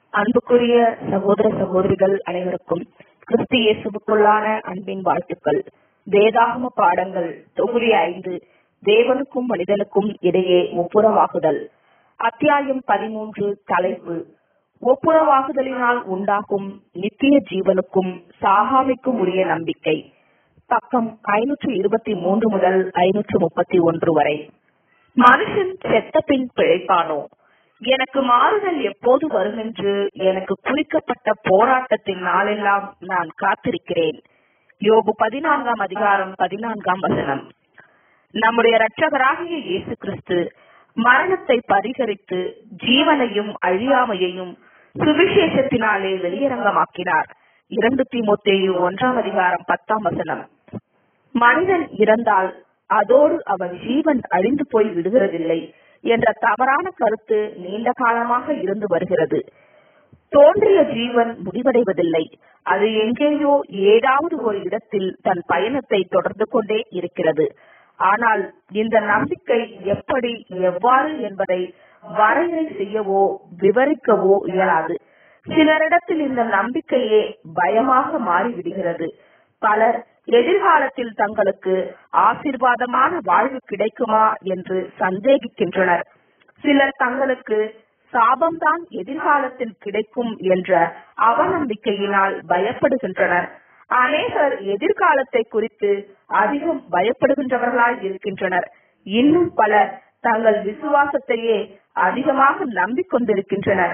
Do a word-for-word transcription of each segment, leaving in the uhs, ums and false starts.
அன்புக்குரிய சகோதர சகோதரிகள் அனைவருக்கும் கிறிஸ்து இயேசுவுக்குள்ளான அன்பின் வாழ்த்துக்கள். வேதாகம பாடங்கள் தொகுதி ஐந்து, தேவனுக்கும் மனிதனுக்கும் இடையே ஒப்புரவாகுதல். அத்தியாயம் பதிமூன்று. தலைப்பு: ஒப்புரவாகுதலினால் உண்டாகும் நித்திய ஜீவனுக்கும் சாகாமைக்கும் உரிய நம்பிக்கை. பக்கம் ஐநூற்று இருபத்தி மூன்று முதல் ஐநூற்று முப்பத்தி ஒன்று வரை. மனுஷன் செத்த பின் பிழைப்பானோ? எனக்கு மாறுதல் எப்போது வரும் என்று எனக்கு குறிக்கப்பட்ட போராட்டத்தின் நாளெல்லாம் நான் காத்திருக்கிறேன். யோபு பதினான்காம் அதிகாரம் பதினான்காம் வசனம். நம்முடைய இரட்சகராகிய இயேசு கிறிஸ்து மரணத்தை பரிகரித்து ஜீவனையும் அழியாமையையும் சுவிசேஷத்தினாலே வெளியரங்கமாக்கினார். இரண்டு தீமோத்தேயு ஒன்றாம் அதிகாரம் பத்தாம் வசனம். மனிதன் இறந்தால் அதோடு அவன் ஜீவன் அழிந்து போய் விடுகிறதில்லை என்ற தவறான கருத்து நீண்ட காலமாக இருந்து வருகிறது. தோன்றிய ஜீவன் முடிவடைவதில்லை. அது எங்கேயோ ஏதாவது ஒரு இடத்தில் தன் பயணத்தை தொடர்ந்து கொண்டே இருக்கிறது. ஆனால் இந்த நம்பிக்கை எப்படி, எவ்வாறு என்பதை வரையறை செய்யவோ விவரிக்கவோ இயலாது. சிலரிடத்தில் இந்த நம்பிக்கையே பயமாக மாறிவிடுகிறது. பலர் எதிர்காலத்தில் தங்களுக்கு ஆசீர்வாதமான வாழ்வு கிடைக்குமா என்று சந்தேகிக்கின்றனர். சிலர் தங்களுக்கு சாபம்தான் எதிர்காலத்தில் கிடைக்கும் என்ற அவநம்பிக்கையினால் பயப்படுகின்றனர். அநேகர் எதிர்காலத்தை குறித்து அதிகம் பயப்படுகின்றவர்களாய் இருக்கின்றனர். இன்னும் பலர் தங்கள் விசுவாசத்தையே அதிகமாக நம்பிக்கொண்டிருக்கின்றனர்.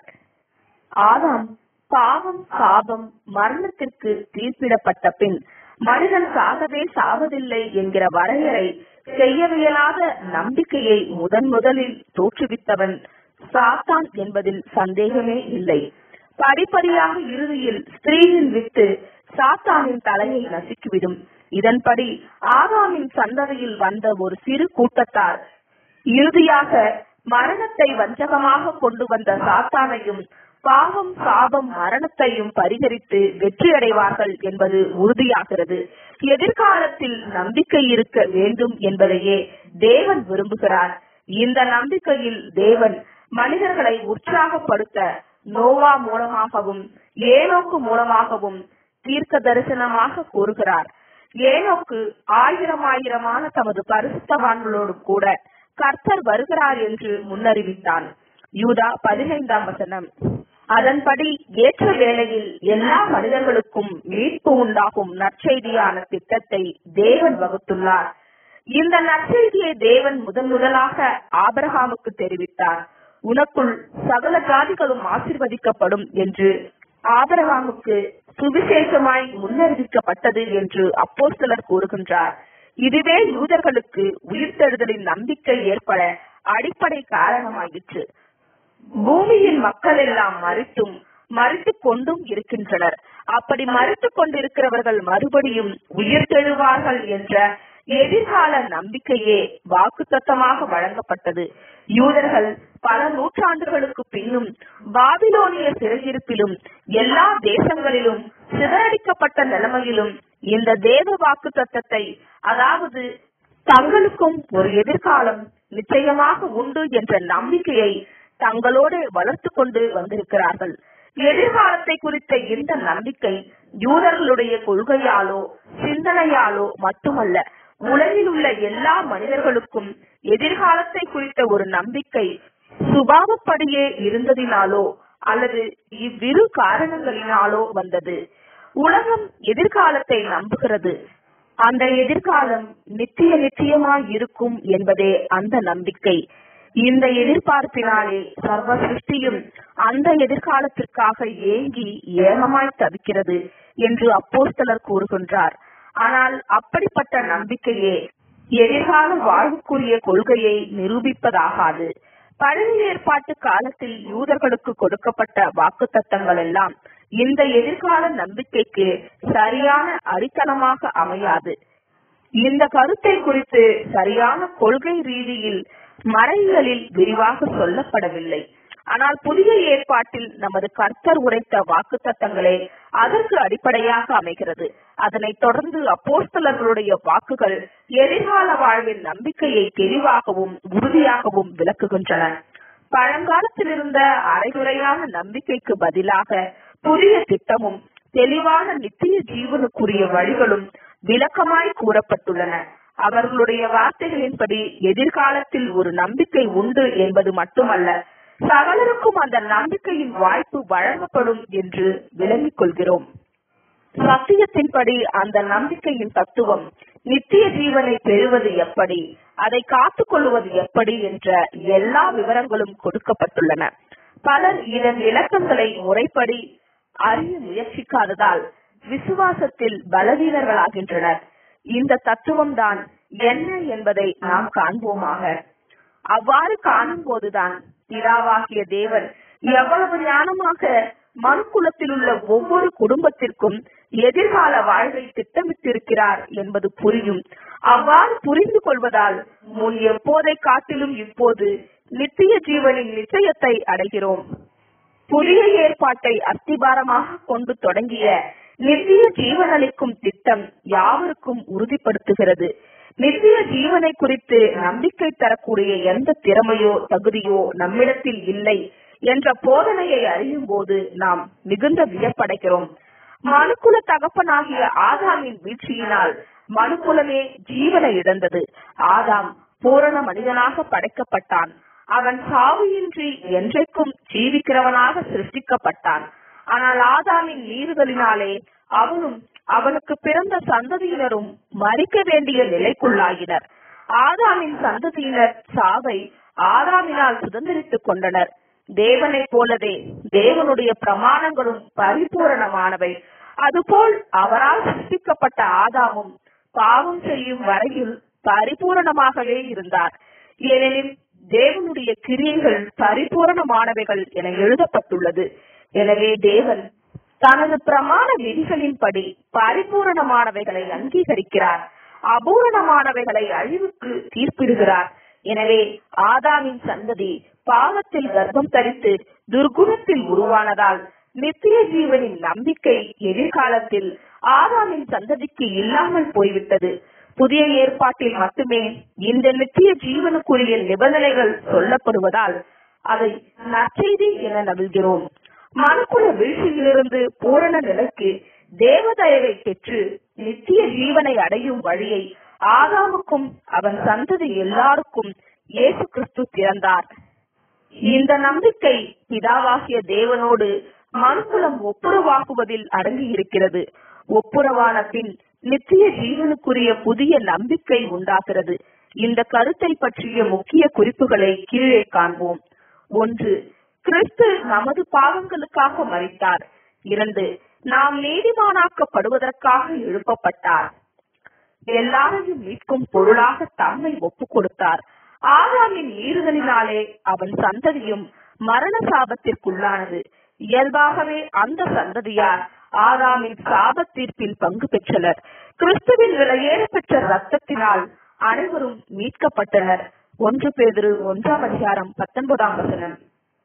ஆதாம் பாவம், சாபம், மரணத்திற்கு தீர்ப்பிடப்பட்ட பின் மனிதன் சாகவே சாவதில்லை என்கிற வரையறை செய்யவியலாத நம்பிக்கையை முதன் முதலில் தோற்றுவித்தவன் சாத்தான் என்பதில் சந்தேகமே இல்லை. படிப்படியாக இறுதியில் ஸ்திரீயின் வித்து சாத்தானின் தலையை நசுக்கிவிடும். இதன்படி ஆதாமின் சந்ததியில் வந்த ஒரு சிறு கூட்டத்தார் இறுதியாக மரணத்தை வஞ்சகமாக கொண்டு வந்த சாத்தானையும் பாவம், சாபம், மரணத்தையும் பரிகரித்து வெற்றி அடைவார்கள் என்பது உறுதியாகிறது. எதிர்காலத்தில் நம்பிக்கை இருக்க வேண்டும் என்பதையே தேவன் விரும்புகிறார். இந்த நம்பிக்கையில் தேவன் மனிதர்களை உற்சாகப்படுத்த நோவா மூலமாகவும் ஏனோக்கு மூலமாகவும் தீர்க்க தரிசனமாக கூறுகிறார். ஏனோக்கு ஆயிரம் ஆயிரமான தமது பரிசுத்தவான்களோடு கூட கர்த்தர் வருகிறார் என்று முன்னறிவித்தான். யூதா பதினைந்தாம் வசனம். அதன்படி ஏற்ற வேளையில் எல்லா மனிதர்களுக்கும் மீட்பு உண்டாகும் நற்செய்தியான திட்டத்தை தேவன் வகுத்துள்ளார். இந்த நற்செய்தியை தேவன் முதன் முதலாக ஆபிரகாமுக்கு தெரிவித்தார். உனக்குள் சகல ஜாதிகளும் ஆசீர்வதிக்கப்படும் என்று ஆபிரகாமுக்கு சுவிசேஷமாய் முன்னறிவிக்கப்பட்டது என்று அப்போஸ்தலர் கூறுகின்றார். இதுவே யூதர்களுக்கு உயிர்த்தெழுதலின் நம்பிக்கை ஏற்பட அடிப்படை காரணமாயிற்று. பூமியின் மக்கள் எல்லாம் மறித்தும் மறித்துக் கொண்டும் இருக்கின்றனர். அப்படி மறித்துக் கொண்டிருக்கிறவர்கள் மறுபடியும் உயிர்த்தெழுவார்கள் என்ற எதிர்கால நம்பிக்கையே வாக்குத்தத்தமாக வழங்கப்பட்டது. யூதர்கள் பல நூற்றாண்டுகளுக்கு பின்னும் பாபிலோனிய சிறையிருப்பிலும் எல்லா தேசங்களிலும் சிதறடிக்கப்பட்ட நிலைமையிலும் இந்த தேவ வாக்குத்தத்தத்தை, அதாவது தங்களுக்கும் ஒரு எதிர்காலம் நிச்சயமாக உண்டு என்ற நம்பிக்கையை தங்களோடு வளர்த்து கொண்டு வந்திருக்கிறார்கள். எதிர்காலத்தை குறித்த இந்த நம்பிக்கை யூதர்களுடைய கொள்கையாலோ சிந்தனையாலோ மட்டுமல்ல, உலகில் உள்ள எல்லா மனிதர்களுக்கும் எதிர்காலத்தை குறித்த ஒரு நம்பிக்கை சுபாவப்படியே இருந்ததினாலோ அல்லது இவ்விரு காரணங்களினாலோ வந்தது. உலகம் எதிர்காலத்தை நம்புகிறது. அந்த எதிர்காலம் நித்திய நிச்சயமாய் இருக்கும் என்பதே அந்த நம்பிக்கை. இந்த எதிர்பார்ப்பினாலே சர்வ சிருஷ்டியும் அந்த எதிர்காலத்திற்காக ஏங்கி ஏகமாய் தவிக்கிறது என்று அப்போஸ்தலர் கூறுகின்றார். ஆனால் அப்படிப்பட்ட நம்பிக்கையே எதிர்கால வாழ்வுக்குரிய கொள்கையை நிரூபிப்பதாகாது. பழைய ஏற்பாட்டு காலத்தில் யூதர்களுக்கு கொடுக்கப்பட்ட வாக்குத்தத்தங்கள் எல்லாம் இந்த எதிர்கால நம்பிக்கைக்கு சரியான அடித்தளமாக அமையாது. இந்த கருத்தை குறித்து சரியான கொள்கை ரீதியில் மறைகளில் விரிவாக சொல்லப்படவில்லை. ஆனால் புதிய ஏற்பாட்டில் நமது கர்த்தர் உரைத்த வாக்குத்தத்தங்களே அதற்கு அடிப்படையாக அமைகிறது. அதனைத் தொடர்ந்து அப்போஸ்தலர்களுடைய வாக்குகள் எதிர்கால வாழ்வின் நம்பிக்கையை தெளிவாகவும் உறுதியாகவும் விளக்குகின்றன. பழங்காலத்தில் இருந்த அரைகுறையான நம்பிக்கைக்கு பதிலாக புதிய திட்டமும் தெளிவான நித்திய ஜீவனுக்குரிய வழிகளும் விளக்கமாய் கூறப்பட்டுள்ளன. அவர்களுடைய வார்த்தைகளின்படி எதிர்காலத்தில் ஒரு நம்பிக்கை உண்டு என்பது மட்டுமல்ல, சகலருக்கும் அந்த நம்பிக்கையின் வாய்ப்பு வழங்கப்படும் என்று விளங்கிக் கொள்கிறோம். சத்தியத்தின்படி அந்த நம்பிக்கையின் தத்துவம் நித்திய ஜீவனை பெறுவது எப்படி, அதை காத்துக் கொள்வது எப்படி என்ற எல்லா விவரங்களும் கொடுக்கப்பட்டுள்ளன. பலர் இதன் விளக்கங்களை முறைப்படி அறிய முயற்சிக்காததால் விசுவாசத்தில் பலவீனர்களாகின்றனர். இந்த தத்துவம் தான் என்ன என்பதை நாம் காண்போமாக. அவ்வாறு காணும் போதுதான் பிதாவாகிய தேவன் எவ்வளவு ஞானமாக மனுக்குலத்தில் உள்ள ஒவ்வொரு குடும்பத்திற்கும் எதிர்கால வாழ்வை திட்டமிட்டிருக்கிறார் என்பது புரியும். அவ்வாறு புரிந்து கொள்வதால் முன் எப்போதை காட்டிலும் இப்போது நித்திய ஜீவனின் நிச்சயத்தை அடைகிறோம். புதிய ஏற்பாட்டை அஸ்திபாரமாக கொண்டு தொடங்கிய நித்திய ஜீவனளிக்கும் திட்டம் யாவருக்கும் உறுதிப்படுத்துகிறது. நித்திய ஜீவனை குறித்து நம்பிக்கை தரக்கூடிய எந்த திறமையோ தகுதியோ நம்மிடத்தில் இல்லை என்ற போதனையை அறியும் போது நாம் மிகுந்த வியப்படைகிறோம். மனுக்குல தகப்பனாகிய ஆதாமின் வீழ்ச்சியினால் மனுக்குலமே ஜீவனை இழந்தது. ஆதாம் பூரண மனிதனாக படைக்கப்பட்டான். அவன் சாவியின்றி என்றைக்கும் ஜீவிக்கிறவனாக சிருஷ்டிக்கப்பட்டான். ஆனால் ஆதாமின் மீறுதலினாலே அவனும் அவனுக்கு பிறந்த சந்ததியினரும் மறிக்க வேண்டிய நிலைக்குள்ளாகினர். ஆதாமின் சந்ததியினர் சாவை ஆதாமினால் சுதந்திரித்துக் கொண்டனர். தேவனை போலவே தேவனுடைய பிரமாணங்களும் பரிபூரணமானவை. அதுபோல் அவரால் சிருஷ்டிக்கப்பட்ட ஆதாமும் பாவம் செய்யும் வரையில் பரிபூரணமாகவே இருந்தார். ஏனெனில் தேவனுடைய கிரியைகள் பரிபூரணமானவைகள் என எழுதப்பட்டுள்ளது. எனவே தேவன் தனது பிரமாண விதிகளின்படி பரிபூரணமானவைகளை அங்கீகரிக்கிறார், அபூரணமானவைகளை அழிவுக்கு தீர்ப்பிடுகிறார். எனவே ஆதாமின் சந்ததி பாவத்தில் கர்ப்பம் தரித்து துர்குணத்தில் உருவானதால் நித்திய ஜீவனின் நம்பிக்கை எதிர்காலத்தில் ஆதாமின் சந்ததிக்கு இல்லாமல் போய்விட்டது. புதிய ஏற்பாட்டில் மட்டுமே இந்த நித்திய ஜீவனுக்குரிய நிபந்தனைகள் சொல்லப்படுவதால் அதை நற்செய்தி என நம்புகிறோம். மனுக்குல வீழ்ச்சியிலிருந்து பூரண நிலைக்கு தேவதயவை பெற்று நித்திய ஜீவனை அடையும் வழியை ஆதாமுக்கும் அவன் சந்ததி எல்லாருக்கும் இயேசு கிறிஸ்து திறந்தார். இந்த நம்பிக்கை பிதாவாகிய தேவனோடு மனுக்குலம் ஒப்புரவாகுவதில் அடங்கி இருக்கிறது. ஒப்புரவான பின் நித்திய ஜீவனுக்குரிய புதிய நம்பிக்கை உண்டாகிறது. இந்த கருத்தை பற்றிய முக்கிய குறிப்புகளை கீழே காண்போம். ஒன்று, கிறிஸ்து நமது பாவங்களுக்காக மரித்தார். இரண்டு, நாம் நீதிமானாக்கப்படுவதற்காக எழுப்பப்பட்டார். எல்லாரையும் மீட்கும் பொருளாக தம்மை ஒப்புக் கொடுத்தார். ஆதாமின் மீறுதலினாலே அவன் சந்ததியும் மரண சாபத்திற்குள்ளானது. இயல்பாகவே அந்த சந்ததியார் ஆதாமின் சாபத் தீர்ப்பில் பங்கு பெற்றனர். கிறிஸ்துவின் விலையேற பெற்ற ரத்தத்தினால் அனைவரும் மீட்கப்பட்டனர். ஒன்று பேதுரு ஒன்றாம் அதிகாரம் பத்தொன்பதாம் வசனம்.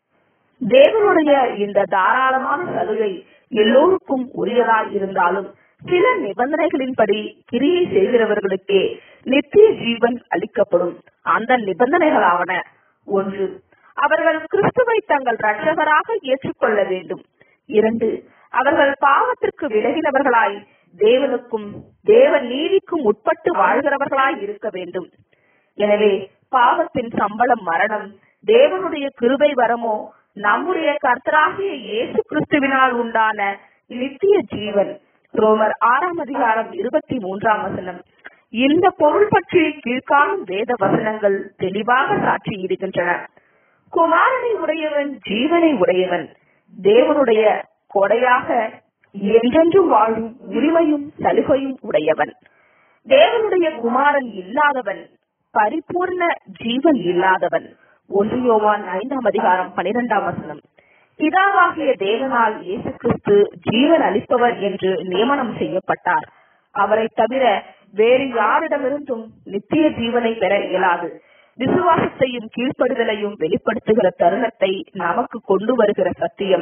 தேவனுடைய இந்த தாராளமான சலுகை எல்லோருக்கும் உரியதாய் இருந்தாலும் சில நிபந்தனைகளின்படி கிரியை செய்கிறவர்களுக்கே நித்திய ஜீவன் அளிக்கப்படும். அந்த நிபந்தனைகளாவன: ஒன்று, அவர்கள் கிறிஸ்துவை தங்கள் இரட்சகராக ஏற்றுக்கொள்ள வேண்டும். இரண்டு, அவர்கள் பாவத்திற்கு விலகினவர்களாய் தேவனுக்கும் தேவ நீதிக்கும் உட்பட்டு வாழ்கிறவர்களாய் இருக்க வேண்டும். எனவே பாவத்தின் சம்பளம் மரணம், தேவனுடைய கிருபை வரமோ நம்முடைய கர்த்தராகிய இயேசு கிறிஸ்துவினால் உண்டான நித்திய ஜீவன். ரோமர் ஆறாம் அதிகாரம் இருபத்தி மூன்றாம் வசனம். இந்த பொருள் பற்றி கீழ்காணும் வேத வசனங்கள் தெளிவாக சாட்சியிடுகின்றன. குமாரனை உடையவன் ஜீவனை உடையவன், தேவனுடைய கொடையாக என்றென்றும் வாழும் உரிமையும் சலுகையும் உடையவன். தேவனுடைய குமாரன் இல்லாதவன் பரிபூர்ண ஜீவன் இல்லாதவன். ஒன்று யோவான் ஐந்தாம் அதிகாரம் பனிரெண்டாம் வசனம். பிதாவாகிய தேவனால் இயேசு கிறிஸ்து ஜீவன் அளிப்பவர் என்று நியமனம் செய்யப்பட்டார். அவரை தவிர வேறு யாரிடமிருந்தும் நித்திய ஜீவனை பெற இயலாது. விசுவாசத்தையும் கீழ்ப்படுதலையும் வெளிப்படுத்துகிற தருணத்தை நமக்கு கொண்டு வருகிற சத்தியம்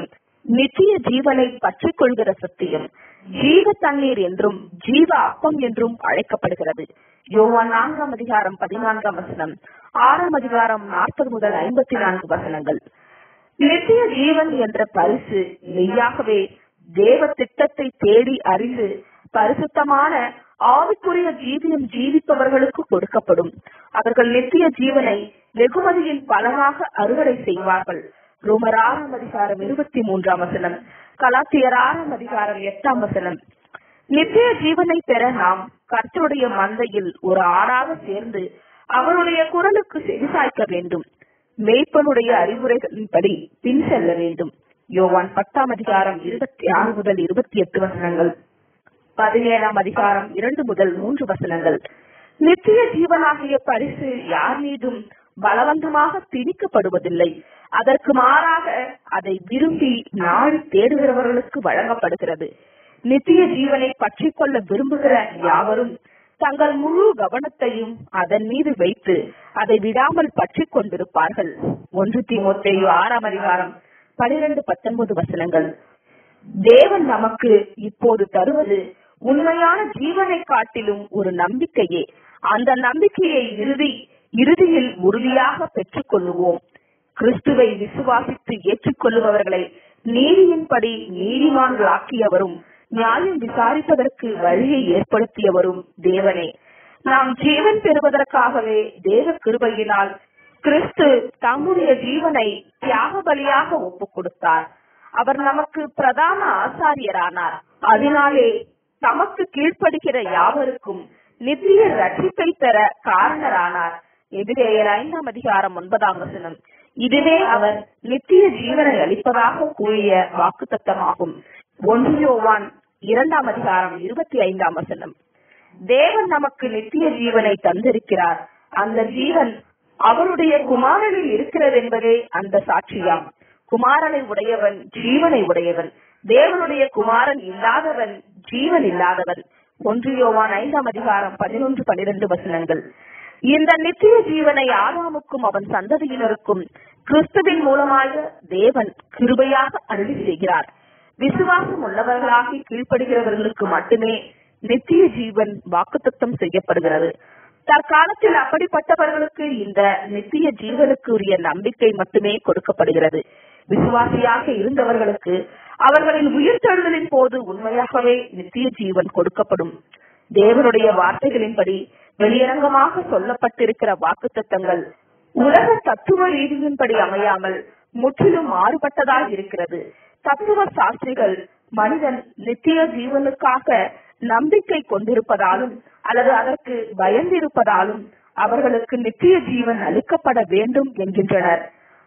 நித்திய ஜீவனை பற்றிக் கொள்கிற சத்தியம் ஜீவ தண்ணீர் என்றும் ஜீவ அப்பம் என்றும் அழைக்கப்படுகிறது. யோவான் நான்காம் அதிகாரம் பதினான்காம் வசனம், ஆறாம் அதிகாரம் நாற்பது முதல் ஐம்பத்தி நான்கு வசனங்கள். நித்திய ஜீவன் என்ற பரிசு மெய்யாகவே தேவ திட்டத்தை தேடி அறிந்து பரிசுத்தமான ஆவிக்குரிய ஜீவியம் ஜீவிப்பவர்களுக்கு கொடுக்கப்படும். அவர்கள் நித்திய ஜீவனை வெகுமதியின் பலனாக அறுவடை செய்வார்கள். ரோமர் ஆறாம் அதிகாரம் இருபத்தி மூன்றாம் வசனம், கலாத்தியர் ஆறாம் அதிகாரம் எட்டாம் வசனம். நித்திய ஜீவனை பெற நாம் கர்த்தருடைய மந்தையில் ஒரு ஆடாக சேர்ந்து அவருடைய குரலுக்கு செவிசாய்க்க வேண்டும். மேய்ப்பனுடைய அறிவுரைகளின்படி பின் செல்ல வேண்டும். யோவான் பத்தாம் அதிகாரம் இருபத்தி ஆறு முதல் இருபத்தி எட்டு வசனங்கள், பதினேழாம் அதிகாரம் இரண்டு முதல் மூன்று வசனங்கள். நித்திய ஜீவனாகிய பரிசு யார் மீதும் பலவந்தமாக திணிக்கப்படுவதில்லை. அதற்கு மாறாக அதை விரும்பி நாடி தேடுகிறவர்களுக்கு வழங்கப்படுகிறது. நித்திய ஜீவனை பற்றி கொள்ள விரும்புகிற யாவரும் தங்கள் முழு கவனத்தையும் அதன் மீது வைத்து அதை விடாமல் பற்றி கொண்டிருப்பார்கள். ஒன்று தீமோத்தேயு ஆறாம் அதிகாரம் பனிரெண்டு பத்தொன்பது வசனங்கள். தேவன் நமக்கு இப்போது தருவது உண்மையான ஜீவனை காட்டிலும் ஒரு நம்பிக்கையே. அந்த நம்பிக்கையை இறுதி இறுதியில் உறுதியாக பெற்றுக் கொள்ளுவோம். கிறிஸ்துவை விசுவாசித்து ஏற்றுக்கொள்ளுபவர்களை நீதியின்படி நீதிமான்களாக்கியவரும் நியாயம் விசாரிப்பதற்கு வழியை ஏற்படுத்தியவரும் தேவனே. நாம் ஜீவன் பெறுவதற்காகவே தேவ கிருபையினால் கிறிஸ்து தம்முடைய ஜீவனை தியாக பலியாக ஒப்புக் கொடுத்தார். அவர் நமக்கு பிரதான ஆசாரியரானார். அதனாலே தமக்கு கீழ்ப்படுகிற யாவருக்கும் நித்திய ரட்சிப்பை பெற காரணரானார். எபிரேயர் ஐந்தாம் அதிகாரம் ஒன்பதாம் வசனம். இதுவே அவர் நித்திய ஜீவனை அளிப்பதாக கூறிய வாக்குத்தத்தமாகும். ஒன்று யோவான் இரண்டாம் அதிகாரம் இருபத்தி ஐந்தாம் வசனம். தேவன் நமக்கு நித்திய ஜீவனை தந்திருக்கிறார். அந்த ஜீவன் அவருடைய குமாரனில் இருக்கிறது என்பதே அந்த சாட்சியாம். குமாரனை உடையவன் ஜீவனை உடையவன். தேவனுடைய குமாரன் இல்லாதவன் ஜீவன் இல்லாதவன். ஒன்று யோவான் ஐந்தாம் அதிகாரம் பதினொன்று பனிரெண்டு வசனங்கள். இந்த நித்திய ஜீவனை ஆதாமுக்கும் அவன் சந்ததியினருக்கும் கிறிஸ்துவின் மூலமாக தேவன் கிருபையாக அருளி செய்கிறார். விசுவாசம் உள்ளவர்களாகி கீழ்ப்படுகிறவர்களுக்கு மட்டுமே நித்திய ஜீவன் வாக்குத்தத்தம் செய்யப்படுகிறது. தற்காலத்தில் அப்படிப்பட்டவர்களுக்கு இந்த நித்திய ஜீவனுக்கு உரிய நம்பிக்கை மட்டுமே கொடுக்கப்படுகிறது. விசுவாசியாக இருந்தவர்களுக்கு அவர்களின் உயிர்த்தெழுதலின் போது உண்மையாகவே நித்திய ஜீவன் கொடுக்கப்படும். தேவனுடைய வார்த்தைகளின்படி வெளியரங்கமாக சொல்லப்பட்டிருக்கிற வாக்குத்தத்தங்கள் உலக தத்துவ ரீதியின்படி அமையாமல் முற்றிலும் மாறுபட்டதாக இருக்கிறது. தத்துவ சாஸ்திரிகள் மனிதன் நித்திய ஜீவனுக்காக நம்பிக்கை கொண்டிருப்பதாலும் அல்லது அதற்கு பயந்திருப்பதாலும் அவர்களுக்கு நித்திய ஜீவன் அளிக்கப்பட வேண்டும் என்கின்றனர்.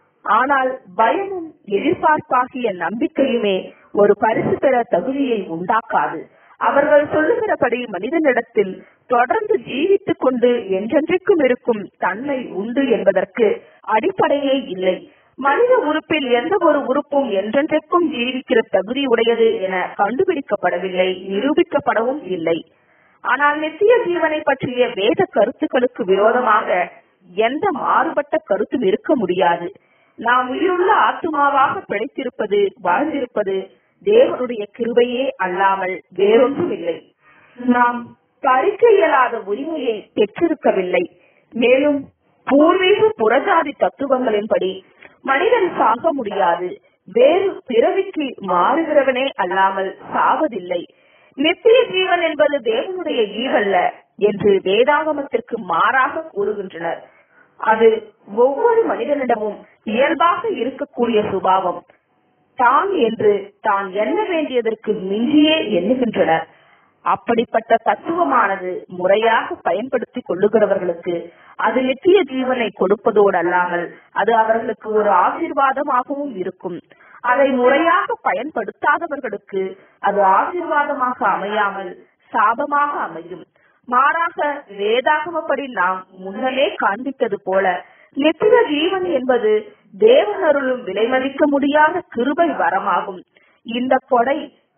ஆனால் பயமும் எதிர்பார்ப்பாகிய நம்பிக்கையுமே ஒரு பரிசு பெற தகுதியை உண்டாக்காது. அவர்கள் சொல்லுகிறபடி மனிதனிடத்தில் தொடர்ந்து ஜீவித்துக் கொண்டு என்றென்றைக்கும் இருக்கும் தன்மை உண்டு என்பதற்கு அடிப்படையே இல்லை. மனித உறுப்பில் எந்த ஒரு உறுப்பும் என்றென்றைக்கும் ஜீவிக்கிற தகுதி உடையது என கண்டுபிடிக்கப்படவில்லை, நிரூபிக்கப்படவும் இல்லை. ஆனால் நித்திய ஜீவனை பற்றிய வேத கருத்துக்களுக்கு விரோதமாக எந்த மாறுபட்ட கருத்தும் இருக்க முடியாது. நாம் உயிருள்ள ஆத்துமாவாக பிழைத்திருப்பது, வாழ்ந்திருப்பது தேவனுடைய கிருபையே அல்லாமல் வேறொன்றும் இல்லை. நாம் பறிக்க இயலாத உரிமையை பெற்றிருக்கவில்லை. மேலும் பூர்வீக புறஜாதி தத்துவங்களின்படி மனிதன் சாக முடியாது. வேறு பிறவிக்கு மாறுகிறவனே அல்லாமல் சாவதில்லை. நித்திய ஜீவன் என்பது தேவனுடைய ஈவல்ல என்று வேதாகமத்திற்கு மாறாக கூறுகின்றனர். அது ஒவ்வொரு மனிதனிடமும் இயல்பாக இருக்கக்கூடிய சுபாவம். தான் என்று தான் எண்ண வேண்டியதற்கு மிஞ்சியே எண்ணுகின்றனர். அப்படிப்பட்ட தத்துவமானது முறையாக பயன்படுத்திக் கொள்ளுகிறவர்களுக்கு அது நித்திய ஜீவனை கொடுப்பதோடு அல்லாமல் அது அவர்களுக்கு ஒரு ஆசீர்வாதமாகவும் இருக்கும். அதை முறையாக பயன்படுத்தாதவர்களுக்கு அது ஆசீர்வாதமாக அமையாமல் சாபமாக அமையும். மாறாக வேதாகமப்படி நாம் முன்னமே காண்பித்தது போல நித்திய ஜீவன் என்பது தேவனருளும் விலைமதிக்க முடியாத கிருபை வரமாகும். இந்த கொடை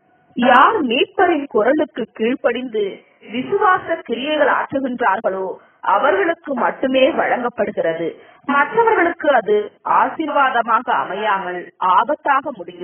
யார் மீட்பரின் குரலுக்கு கீழ்ப்படிந்து விசுவாச கிரியைகள் ஆற்றுகின்றார்களோ அவர்களுக்கு மட்டுமே வழங்கப்படுகிறது. மற்றவர்களுக்கு அது ஆசீர்வாதமாக அமையாமல் ஆபத்தாக முடியும்.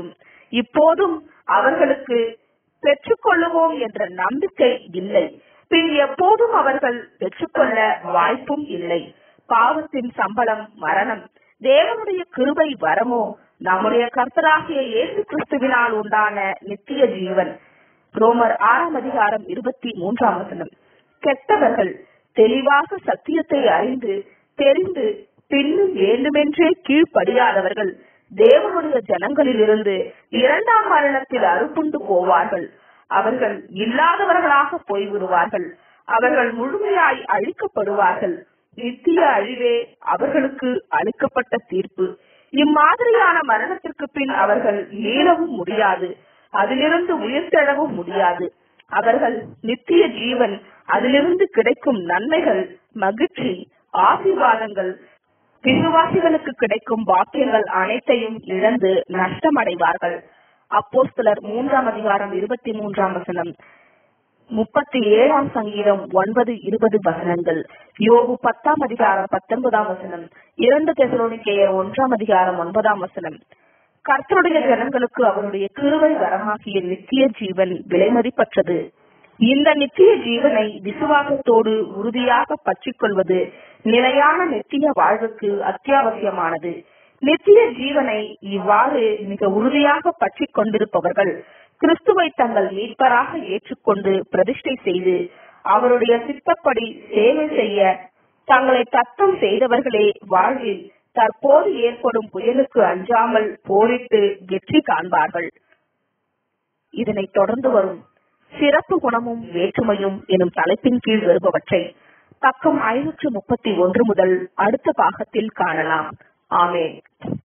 இப்போதும் அவர்களுக்கு பெற்றுக்கொள்ளுவோம் என்ற நம்பிக்கை இல்லை. பின் எப்போதும் அவர்கள் பெற்றுக்கொள்ள வாய்ப்பும் இல்லை. பாவத்தின் சம்பளம் மரணம், தேவனுடைய கிருபை வரமோ நம்முடைய கர்த்தராகிய இயேசு கிறிஸ்துவினால் உண்டான நித்திய ஜீவன். ரோமர் ஆறாம் அதிகாரம் இருபத்தி மூன்றாம் வசனம். கெட்டவர்கள் தெளிவாக சத்தியத்தை அறிந்து தெரிந்து பின்னும் வேண்டுமென்றே கீழ்ப்படியாதவர்கள் தேவனுடைய ஜனங்களில் இருந்து இரண்டாம் மரணத்தில் அறுப்புண்டு போவார்கள். அவர்கள் இல்லாதவர்களாக போய்விடுவார்கள். அவர்கள் முழுமையாய் அழிக்கப்படுவார்கள். நித்திய அழிவே அவர்களுக்கு அளிக்கப்பட்ட தீர்ப்பு. இம்மாதிரியான மரணத்திற்கு பின் அவர்கள் மீளவும் முடியாது, அதிலிருந்து உயிர்த்தெழவும் முடியாது. அவர்கள் நித்திய ஜீவன், அதிலிருந்து கிடைக்கும் நன்மைகள், மகிழ்ச்சி, ஆசீர்வாதங்கள், விசுவாசிகளுக்கு கிடைக்கும் வாக்கியங்கள் அனைத்தையும் இழந்து நஷ்டமடைவார்கள். அப்போஸ்தலர் மூன்றாம் அதிகாரம் இருபத்தி மூன்றாம் வசனம், முப்பத்தி ஏழாம் சங்கீதம் ஒன்பது இருபது வசனங்கள், யோபு பத்தாம் அதிகாரம் பத்தொன்பதாம் வசனம், இரண்டு தெசலோனிக்கேயர் ஒன்றாம் அதிகாரம் ஒன்பதாம் வசனம். கர்த்தருடைய ஜனங்களுக்கு அவருடைய கிருபை வரமாகிய நித்திய ஜீவன் விலைமதிப்பற்றது. இந்த நித்திய ஜீவனை விசுவாசத்தோடு உறுதியாக பற்றிக் கொள்வது நிலையான நித்திய வாழ்வுக்கு அத்தியாவசியமானது. நித்திய ஜீவனை இவ்வாறு மிக உறுதியாக பற்றிக் கொண்டிருப்பவர்கள் கிறிஸ்துவை தங்கள் மீட்பராக ஏற்றுக்கொண்டு பிரதிஷ்டை செய்து அவருடைய சித்தப்படி சேவை செய்ய தங்களை தத்தம் செய்தவர்களே வாழ்வில் தற்போது ஏற்படும் புயலுக்கு அஞ்சாமல் போரிட்டு வெற்றி காண்பார்கள். இதனை தொடர்ந்து வரும் சிறப்பு குணமும் வேற்றுமையும் எனும் தலைப்பின் கீழ் வருபவற்றை பக்கம் ஐநூற்று முப்பத்தி ஒன்று முதல் அடுத்த பாகத்தில் காணலாம். ஆமென்.